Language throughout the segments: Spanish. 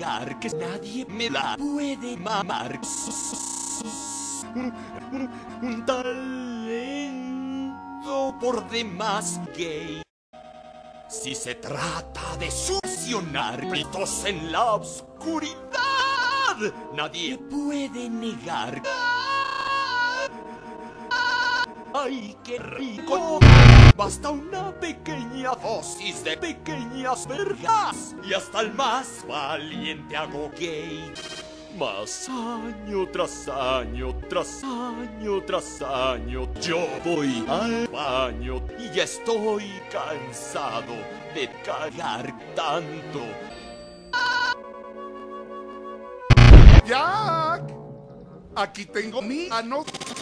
negar que nadie me la puede mamar. Un talento por demás gay. Si se trata de succionar gritos en la oscuridad, nadie puede negar. ¡Ay, qué rico! Basta una pequeña dosis de pequeñas vergas y hasta el más valiente hago gay. Más año tras año, tras año, tras año, yo voy al baño y ya estoy cansado de cagar tanto. ¡Jack! Aquí tengo mi ano.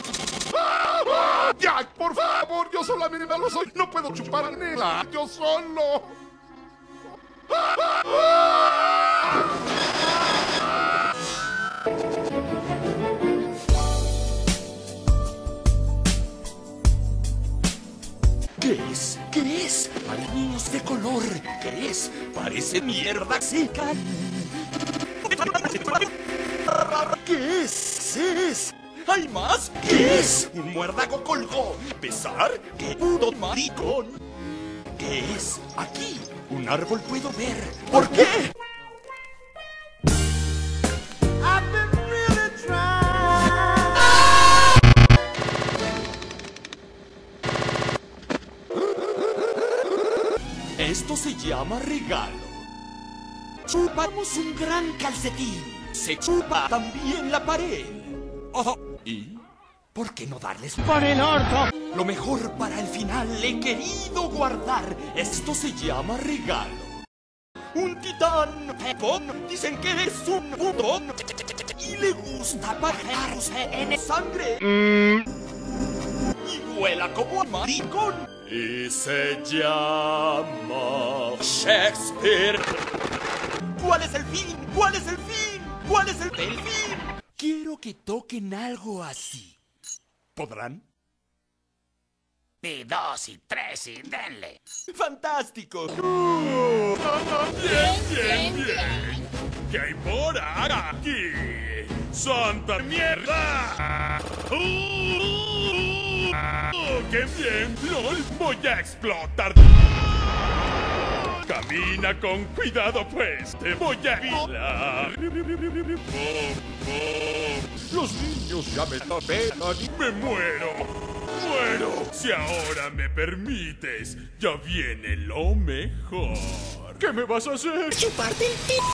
¡Jack, por favor! Yo solamente me lo soy. No puedo chupar nela. Yo solo. ¿Qué es? ¿Qué es? Arañas de color. ¿Qué es? Parece mierda seca. ¿Qué es? ¿Qué es? ¿Hay más? ¿Qué es? Un muérdago colgó. ¿Besar? ¡Qué puto maricón! ¿Qué es? Aquí. Un árbol puedo ver. ¿Por qué? Esto se llama regalo. Chupamos un gran calcetín. Se chupa también la pared. Oh, ¿y por qué no darles por el orto? Lo mejor para el final he querido guardar. Esto se llama regalo. Un titán pepón. Dicen que es un putón y le gusta bajarse en sangre. Y vuela como maricón. Y se llama Shakespeare. ¿Cuál es el fin? ¿Cuál es el fin? ¿Cuál es el fin? Quiero que toquen algo así. ¿Podrán? Y 2 y 3 y denle. ¡Fantástico! Bien, bien, bien. ¿Qué hay por aquí? ¡Santa mierda! ¡Qué bien! ¡Lol! ¡Voy a explotar! Camina con cuidado, pues. Te voy a vigilar. Los niños ya me tapean y me muero. Muero. Si ahora me permites, ya viene lo mejor. ¿Qué me vas a hacer? Chuparte el